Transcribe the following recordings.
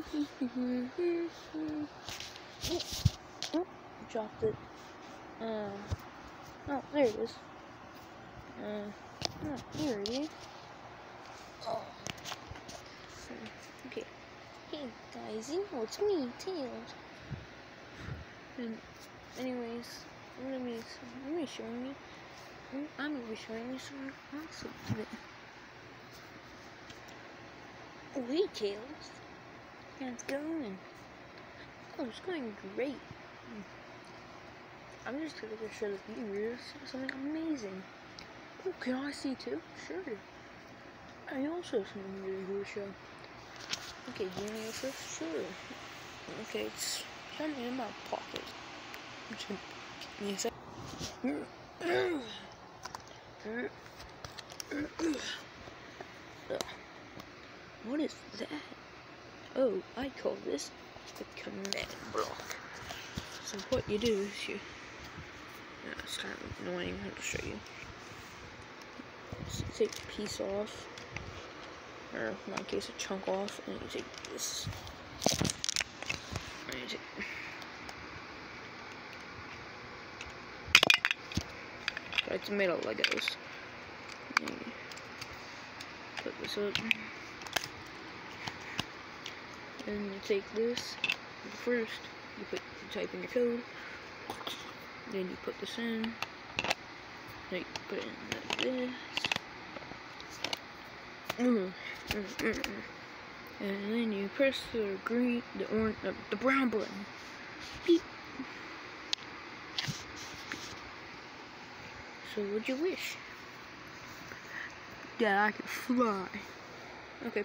Oh, dropped it. Oh, there it is. Oh, here it is. Oh. Okay. Hey guys, it's me, Tails. And anyways, I'm gonna be showing you something awesome today. Oh, hey Tails. How's it going? Oh, it's going great. I'm just gonna show the viewers something amazing. Oh, can I see too? Sure. I also have something really cool to show. Okay, do you want to go first? Sure. Okay, it's something in my pocket. Just give me a sec. What is that? Oh, I call this the command block. So what you do is you... Yeah, it's kind of annoying. I'll just show you. So you take a piece off, or in my case a chunk off, and you take this. And you take... So it's made of Legos. And you put this up. And you take this. First, you type in your code. Then you put this in. Then you put it in like this. And then you press the green, the orange, the brown button. Beep. So what'd you wish? That I could fly. Okay.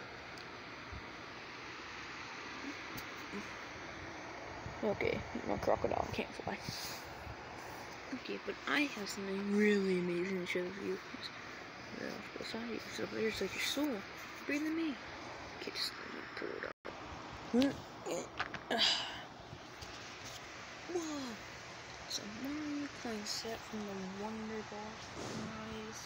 Okay, my crocodile can't fly. Okay, but I have something really amazing to show you. So there's like your soul. Breathe in me. Okay, just let me pull it up. Whoa! It's a Mario coin set from the Wonder Ball prize.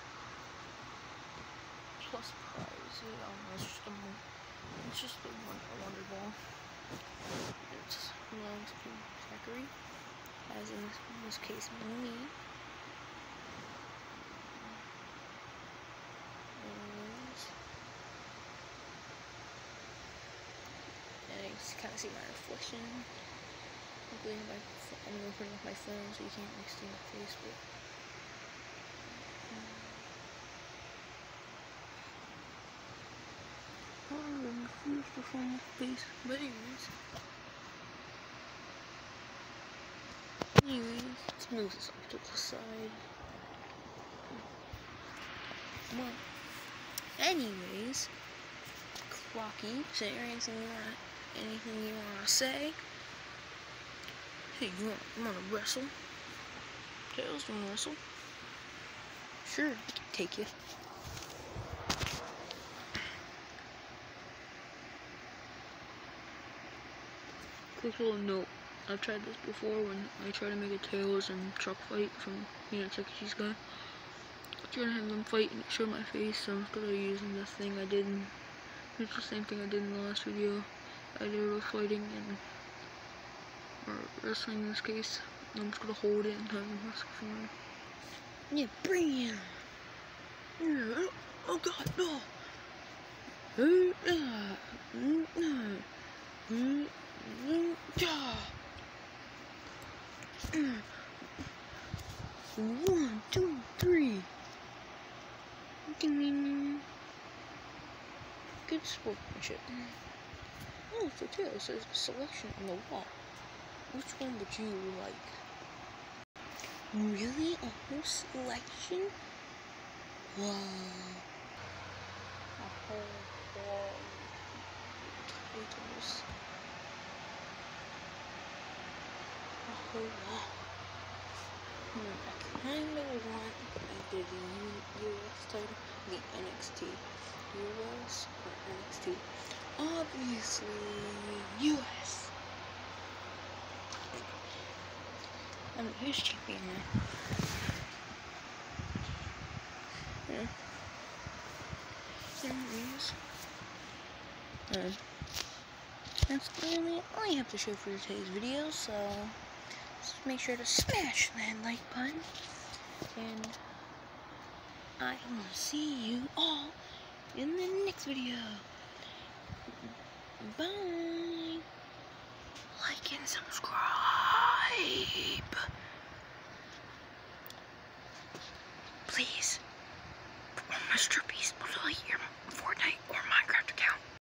Plus prize. It's just the Wonder Ball. It belongs to Zachary, as in this case me. And you can kind of see my reflection. I'm going to open up my phone so you can't see my face, but I'm refused to show my face. But anyways, let's move this off to the side. Come on. Anyways, Clocky, is there anything you wanna say? Hey, you wanna wrestle? Tails, you wanna wrestle? Sure, I can take you. Quick little note. I've tried this before when I tried to make a Tails and Chuck fight from Chuck E. Cheese guy. I tried to have them fight and it showed my face, so instead of using this thing I did, it's the same thing I did in the last video. I did a little fighting or wrestling in this case. I'm just gonna hold it and have him wrestle for me. Yeah, bring him! Yeah, oh god, no! One, two, three. Ding. Good sportsmanship. Oh, for Tails, there's a selection on the wall. Which one would you like? Really? A whole selection? Wow. A whole wall of titles. A whole wall. I kinda want either the US title, the NXT US, or NXT. Obviously, US. Who's champion now? Yeah. Anyways. That's really all I have to show for today's video, so just make sure to smash that like button, and I will see you all in the next video. Bye! Like and subscribe! Please, for Mr. Beast, Fortnite or Minecraft.